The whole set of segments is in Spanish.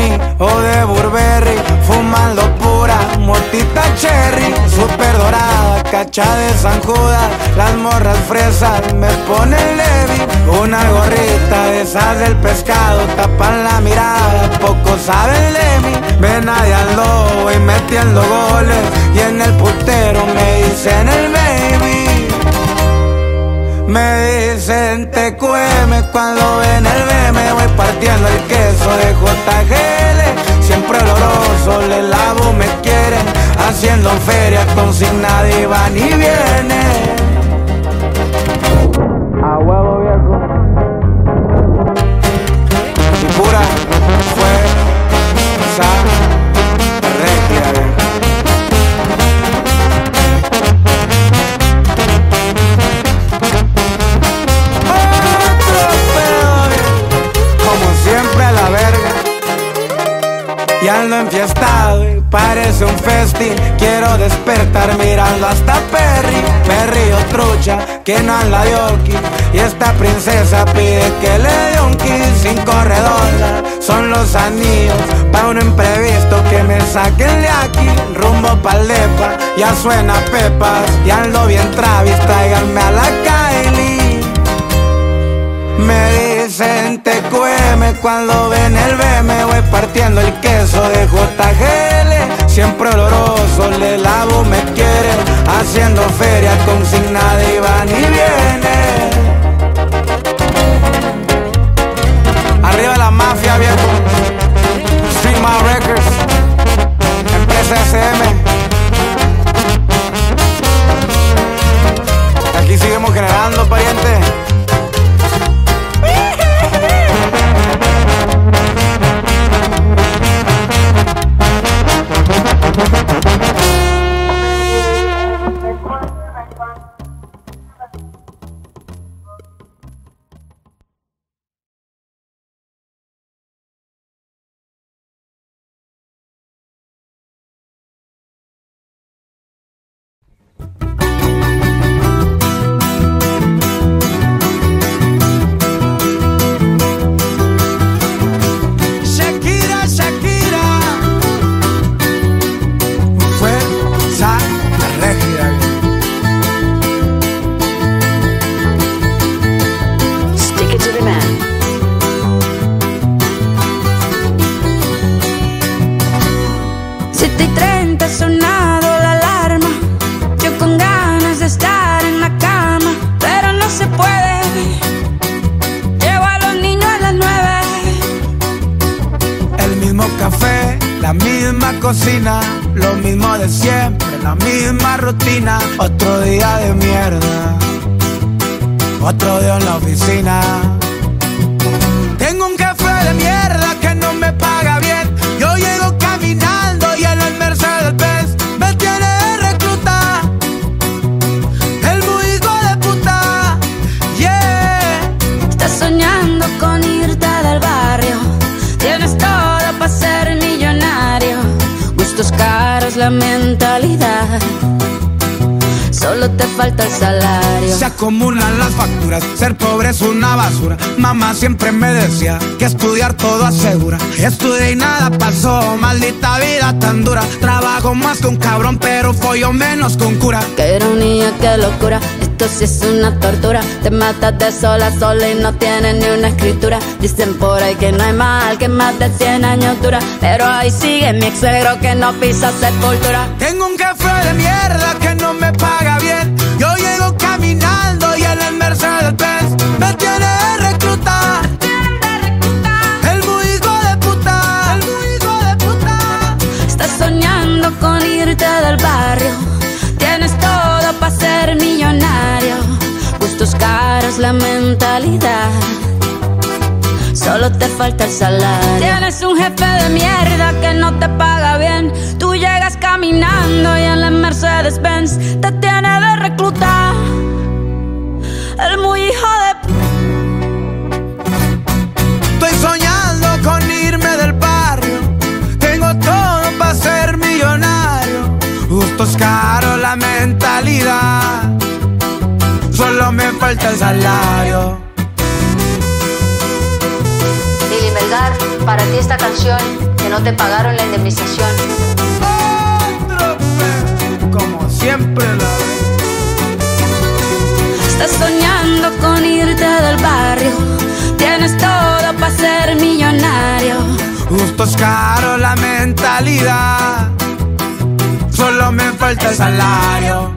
Honey o de Burberry, fumando pura motita cherry, super dorada, cacha de San Judas. Las morras fresas me ponen Levi, una gorrita de esas del pescado, tapan la mirada, poco saben de mí. Ven allá ando, voy metiendo goles, y en el putero me dicen el baby. Me dicen TQM cuando ven el BM, voy partiendo el queso de JGL. Siempre oloroso, le lavo, me quieren, haciendo feria con sin nadie va ni viene. A huevo viejo. Y pura fuerza regia, viejo. Y ando enfiestado y parece un festín. Quiero despertar mirando hasta Perry. Perry o trucha, que no anda de oki. Y esta princesa pide que le dé un kiss. $5 son los anillos pa' un imprevisto, que me saquen de aquí. Rumbo pa'l depa, ya suena Pepas. Y ando bien Travis, tráiganme a la Kylie. Me dicen TQM cuando ven el BM, voy partiendo el queso de JGL. Siempre oloroso, le lavo, me quiere, haciendo feria con sin nadie va ni viene. Arriba la mafia, viejo. Street My Records, empresa SM. Aquí seguimos generando, pariente. La misma cocina, lo mismo de siempre, la misma rutina. Otro día de mierda, otro día en la oficina. Tengo un jefe de mierda que no me paga bien. Yo llego caminando y en el Mercedes-Benz me tiene de recluta. El muy hijo de puta, yeah. Estás soñando con irte del barrio, tienes todo para ser millonario. Gustos caros, la mentalidad, solo te falta el salario. Se acumulan las facturas, ser pobre es una basura. Mamá siempre me decía que estudiar todo asegura. Estudié y nada pasó, maldita vida tan dura. Trabajo más que un cabrón, pero follo menos con cura. Qué ironía, qué locura, esto sí es una tortura. Te matas de sol a sol y no tienes ni una escritura. Dicen por ahí que no hay mal que más de 100 años dura, pero ahí sigue mi ex suegro que no pisa sepultura. Tengo un jefe de mierda que no me paga bien. Yo llego caminando y en el Mercedes-Benz me tiene de recluta. El muy hijo de puta, el muy hijo de puta. Estás soñando con irte del barrio, tienes todo para ser millonario. Gustos caros, la mentalidad, solo te falta el salario. Tienes un jefe de mierda que no te paga bien. Tú llegas caminando y en la Mercedes-Benz te tiene de recluta. El muy hijo de... Estoy soñando con irme del barrio, tengo todo para ser millonario. Gustos caros, la mentalidad, solo me falta el salario. Lili Melgar. Para ti esta canción, que no te pagaron la indemnización. Como siempre la Estás soñando con irte del barrio, tienes todo para ser millonario. Gustos caros, la mentalidad, solo me falta el salario.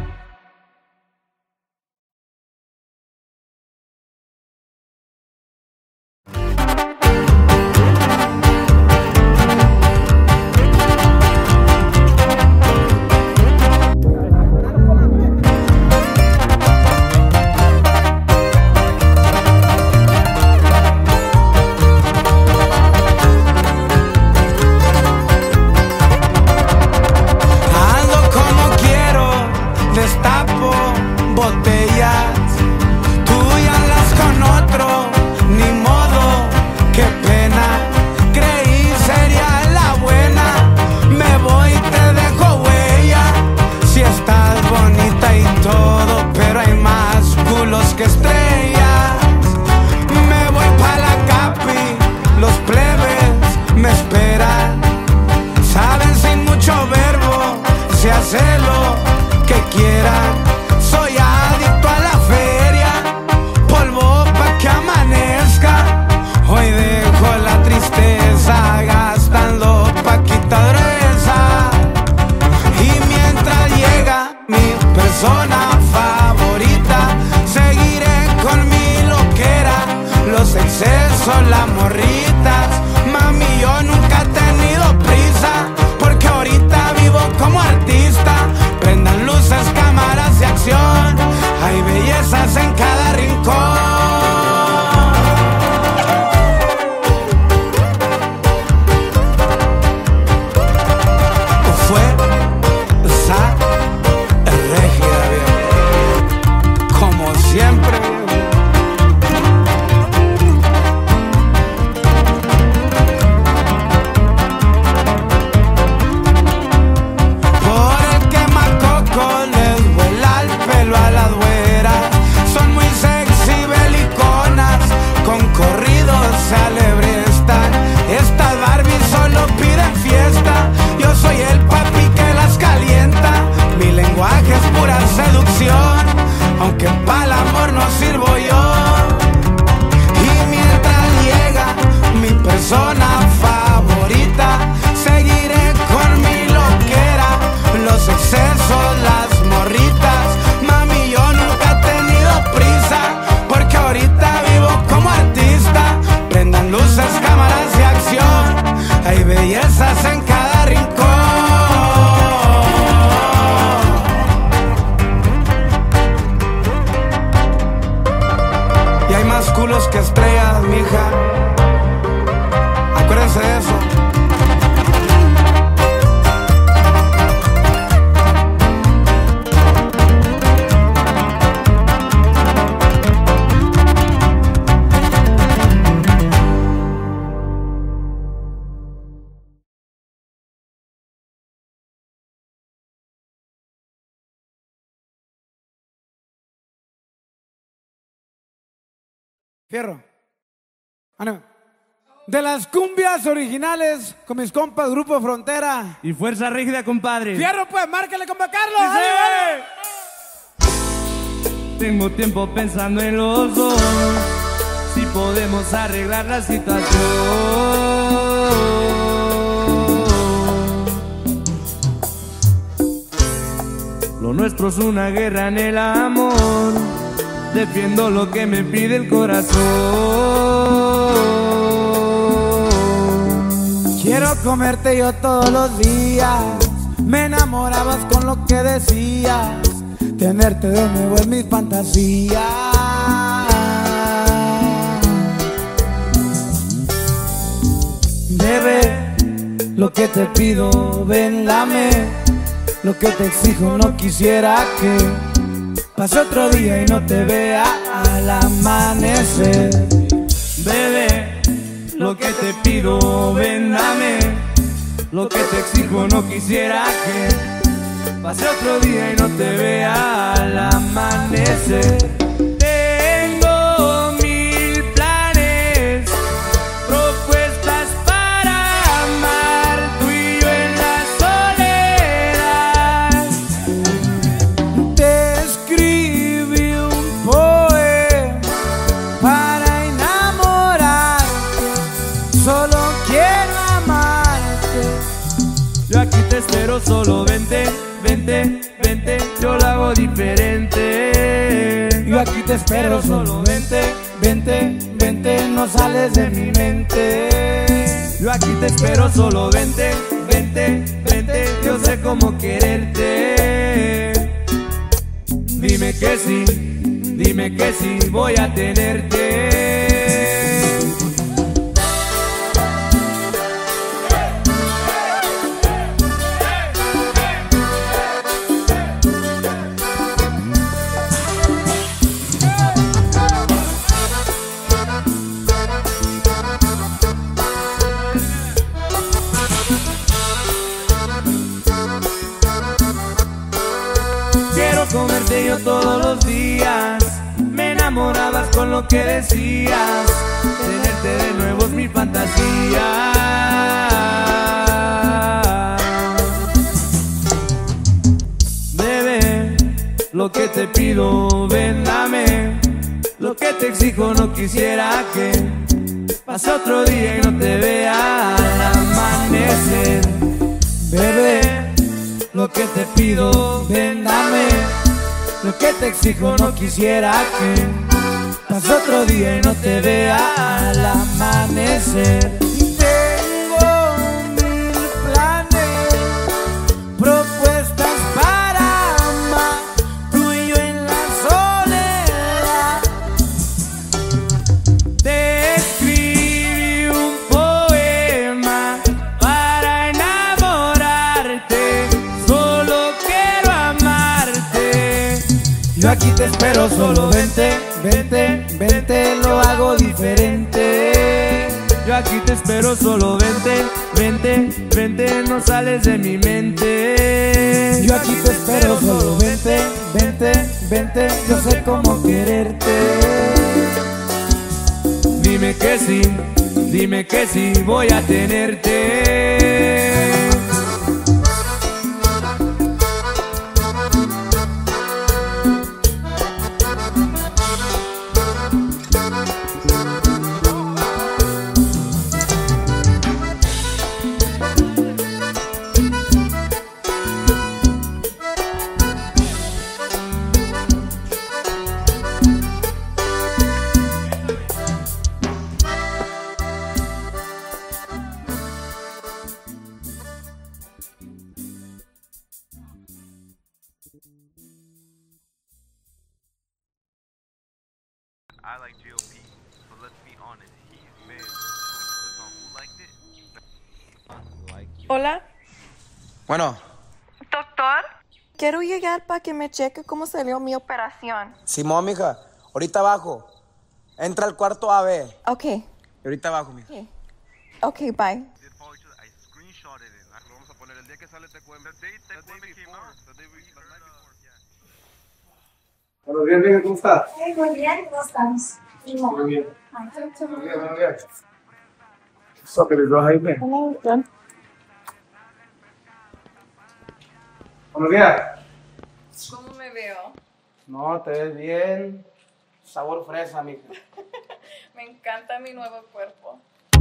Las morritas, mami, yo nunca he tenido prisa, porque ahorita vivo como artista. Prendan luces, cámaras y acción, hay bellezas en cada rincón. Fue esa regia, como siempre. Aunque pa'l amor no sirvo yo. Y mientras llega mi persona favorita, seguiré con mi loquera, los excesos, las morritas. Mami, yo nunca he tenido prisa, porque ahorita vivo como artista. Prendan luces, cámaras y acción, hay bellezas en cada rincón. Culos que estrellas, mija, acuérdense de eso. Fierro. De las cumbias originales con mis compas Grupo Frontera y Fuerza Rígida, compadre. Fierro, pues, márcale, compa Carlos. Tengo tiempo pensando en los dos, si podemos arreglar la situación. Lo nuestro es una guerra en el amor, defiendo lo que me pide el corazón. Quiero comerte yo todos los días, me enamorabas con lo que decías, tenerte de nuevo es mi fantasía. Bebé, lo que te pido, ven, dame, lo que te exijo, no quisiera que pase otro día y no te vea al amanecer. Bebé, lo que te pido, ven, dame, lo que te exijo, no quisiera que pase otro día y no te vea al amanecer. Tengo 1000 planes, propuestas te espero, solo vente, vente, vente, yo lo hago diferente. Yo aquí te espero, solo vente, vente, vente, no sales de mi mente. Yo aquí te espero, solo vente, vente, vente, yo sé cómo quererte. Dime que sí, voy a tenerte. Comerte yo todos los días, me enamorabas con lo que decías, tenerte de nuevo es mi fantasía. Bebé, lo que te pido, ven, dame, lo que te exijo, no quisiera que pase otro día y no te vea al amanecer. Bebé, lo que te pido, ven, dame, lo que te exijo, no quisiera que pase otro día y no te vea al amanecer. Tengo 1000 planes, propuestas para amar, tú y yo en la soledad. Te escribí un poema para enamorarte, solo quiero amarte. Yo aquí te espero, solo vente, vente, vente, lo hago diferente. Yo aquí te espero, solo vente, vente, vente, no sales de mi mente. Yo aquí te espero, solo vente, vente, vente, yo sé cómo quererte. Dime que sí, voy a tenerte. I like GOP, but let's be honest, he's been on Who Liked It. Hola, Bueno, doctor. Quiero llegar para que me cheque cómo salió mi operación. Simón, mija, ahorita abajo. Entra al cuarto AB. Ok, Y ahorita abajo, mija. ok, bye. Did follow each other. I screenshotted it. Lo vamos a poner el día que sale te cuento. The day before. The night before, yeah. Buenos días, vieja, ¿cómo estás? Muy bien, ¿cómo estamos? Muy bien. Ay, Muy bien, muy bien. What's up, baby girl? How you been? Good. Buenos días. ¿Cómo me veo? No, te ves bien. Sabor fresa, mija. Me encanta mi nuevo cuerpo.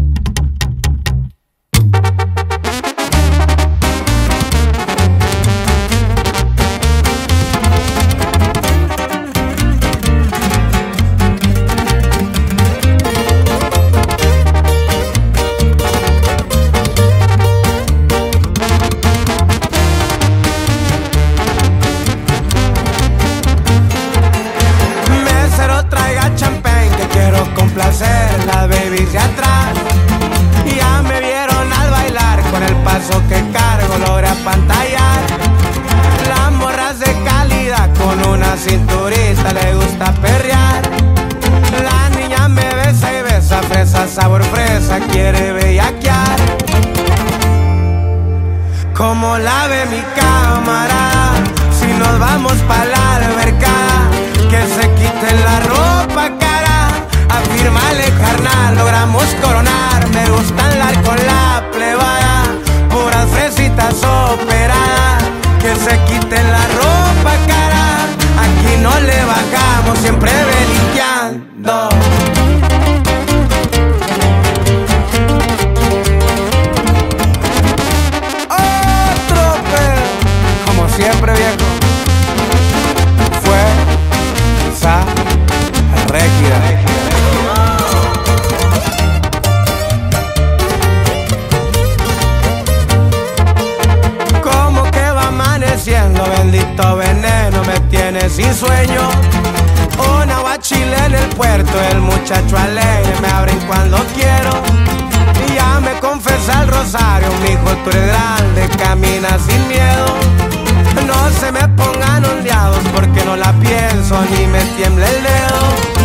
Mesero, traiga champagne, que quiero complacer las babies de atrás. Ya me vieron al bailar, con el paso que cargo logré apantallar. Las morras de calidad, con una cinturita le gusta perrear. La niña me besa y besa, fresa, sabor fresa, quiere bellaquear. Como la ve mi cámara, si nos vamos pa' la alberca, que se quiten la ropa cara, afírmale carnal, logramos coronar. Me gusta andar con la plebada, puras fresitas operadas, que se quiten la ropa cara, aquí no le bajamos, siempre belinqueando. Otro sin sueño. Una guachile en el puerto, el muchacho alegre me abren cuando quiero. Y ya me confesa el rosario, mijo, tú eres grande, camina sin miedo. No se me pongan ondeados porque no la pienso ni me tiembla el dedo.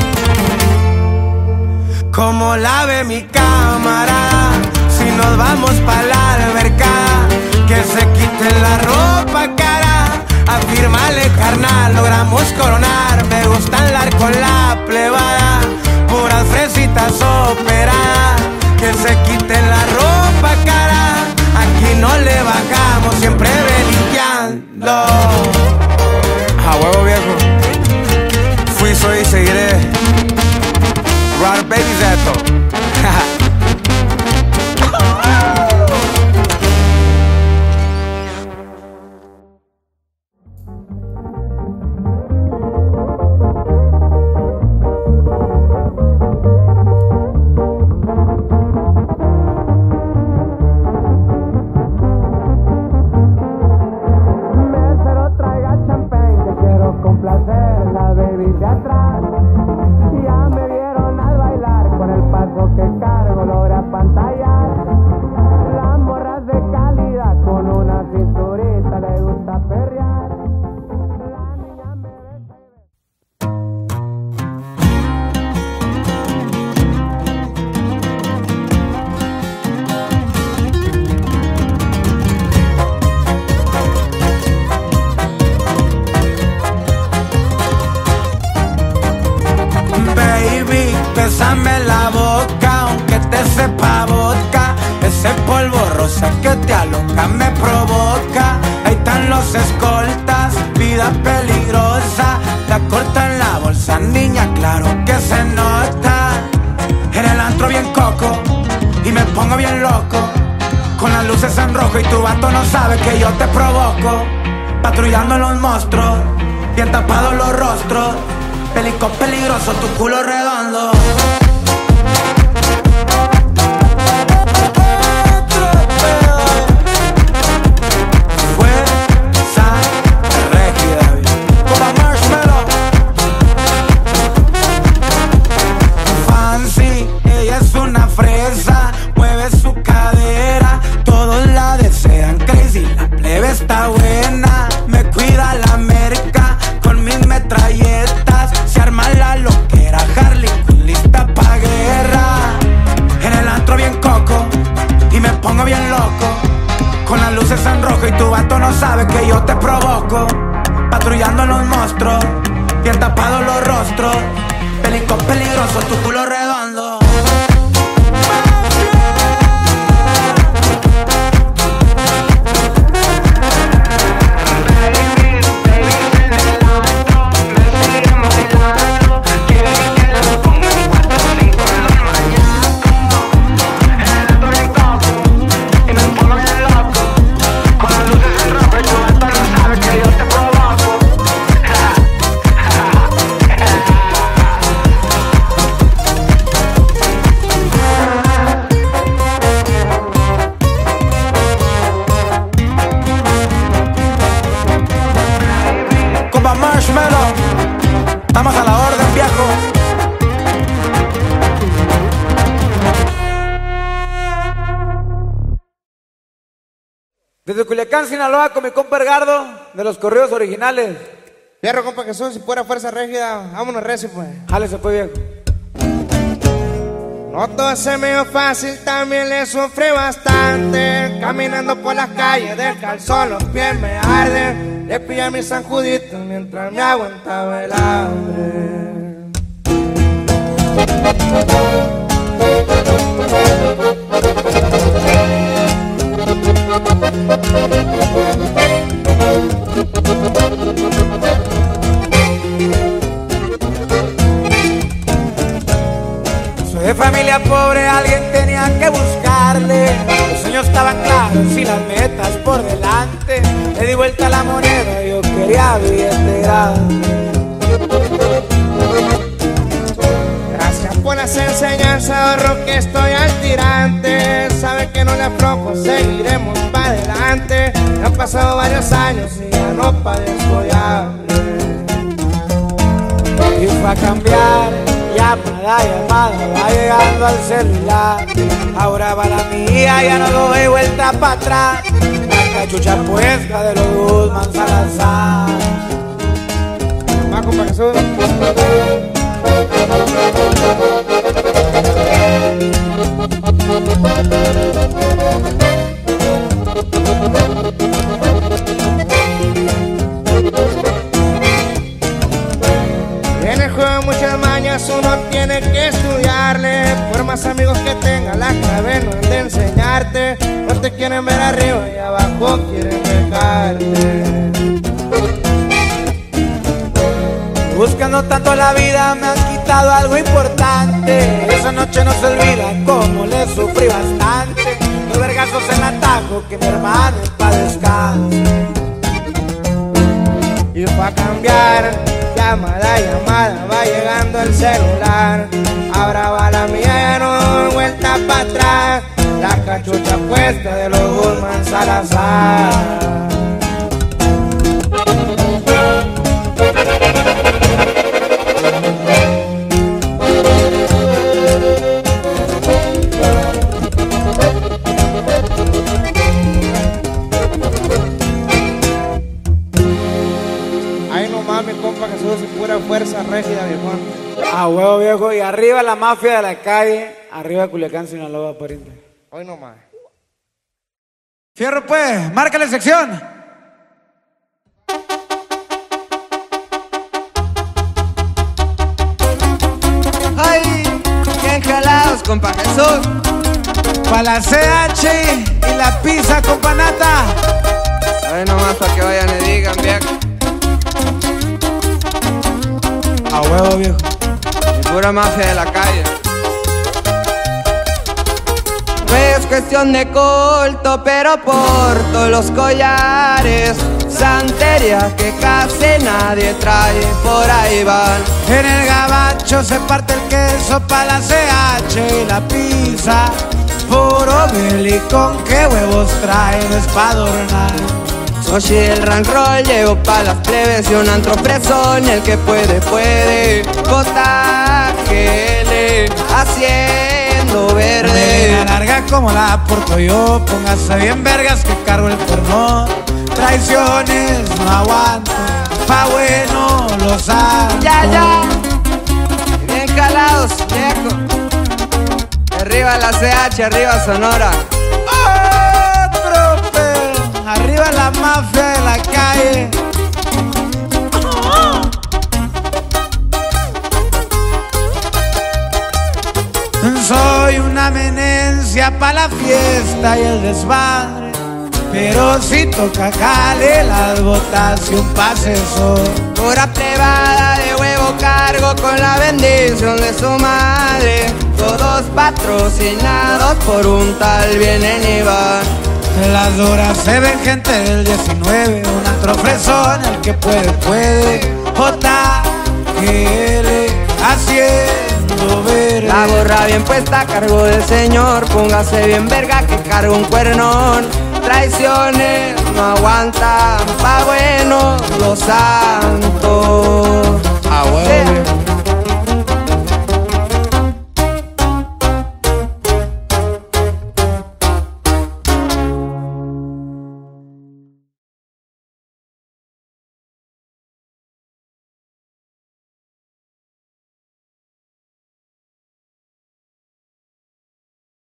Como la ve mi cámara, si nos vamos pa' la alberca, que se quite la ropa cara. Afírmale carnal, logramos coronar. Me gusta andar con la plebada, puras fresitas operadas. Que se quite la ropa cara, aquí no le bajamos, siempre belinqueando. A huevo viejo, fui, soy y seguiré. Run baby Zeto. Bésame la boca, aunque te sepa vodka. Ese polvo rosa que te aloca me provoca. Ahí están los escoltas, vida peligrosa. La corta en la bolsa, niña, claro que se nota. En el antro bien coco y me pongo bien loco, con las luces en rojo y tu vato no sabe que yo te provoco. Patrullando los monstruos, bien tapados los rostros. Pelico peligroso, tu culo redondo. Fuerza rígida, como Marshmallow. Fancy, ella es una fresa, mueve su cadera, todos la desean. Crazy, la plebe está buena, me cuida la merca con mis metralletas. Se arma la loquera, Harley Quinn lista pa' guerra. En el antro bien coco y me pongo bien loco, con las luces en rojo y tu vato no sabe que yo te provoco. Patrullando los monstruos, bien tapados los rostros. Pelico peligroso, tu culo redondo. Marshmallow, estamos a la orden, viejo. Desde Culiacán, Sinaloa, con mi compa Edgardo, de los corridos originales. Fierro, compa Jesús, si fuera fuerza rígida, vámonos recio, pues. Jálese, pues, viejo. No todo se me dio fácil, también le sufrí bastante. Caminando por las calles del calzón, los pies me arden. Le pillé a mi San Judito mientras me aguantaba el hambre. Soy de familia pobre, alguien tenía que buscarle. Los sueños estaban claros y las metas por delante. Le di vuelta a la moneda, yo quería billete grande. Gracias por las enseñanzas, ahorro que estoy al tirante. Sabe que no le aflojo, seguiremos para adelante. Han pasado varios años y ya no padezco de hambre. fue a cambiar, llamada, va llegando al celular. Ahora va la mía, ya no doy vuelta para atrás. La cachucha puesta de los Guzmán Salazar. Va, compa Jesús. En el juego muchas mañas uno tiene que estudiarle. Por más amigos que tenga, la clave no es de enseñarte. No te quieren ver arriba y abajo quieren dejarte. Buscando tanto la vida me han quitado algo importante. Esa noche no se olvida cómo le sufrí bastante. Los vergazos en atajo que mi hermano pa' descanse. Y fue a cambiar, llamada, va llegando el celular. Ahora va la mía, ya no doy vuelta para atrás. La cachucha puesta de los Guzmán Salazar. Ahí nomás mi compa Jesús y pura fuerza rígida, viejón. A huevo viejo, y arriba la mafia de la calle, arriba Culiacán, Sinaloa, pariente. Hoy nomás. Fierro pues, márcale sección. ¡Ay! ¡Bien jalados, compa Jesús! Pa' la CH y la pizza con panata. Ahí nomás para que vayan y digan, viejo. A huevo viejo. Y pura mafia de la calle. No es cuestión de culto, pero porto los collares. Santería que casi nadie trae, por ahí van. En el gabacho se parte el queso pa' la CH y la pizza. Puro belicón, ¿qué huevos traen? Es pa' adornar. Sochi el rank roll, llevo pa' las plebes y un antro fresón. El que puede, puede. JGL haciendo verde. La larga como la porto yo. Póngase bien vergas que cargo el porno. Traiciones no aguanto, pa' bueno los santos. Ya. Bien jalados, viejo. Arriba la CH, arriba Sonora. Otro pedo. Arriba la mafia de la calle. Soy una amenencia pa' la fiesta y el desmadre. Pero si toca jale las botas y un pase son. Pura plebada de huevo cargo con la bendición de su madre. Todos patrocinados por un tal vienen y van. Las duras se ven gente del 19, un antro fresón, el que puede, puede. JGL haciendo verde. La gorra bien puesta a cargo del señor. Póngase bien verga que cargo un cuernón. Traiciones no aguantan, pa' bueno los santos. Ah, huevo.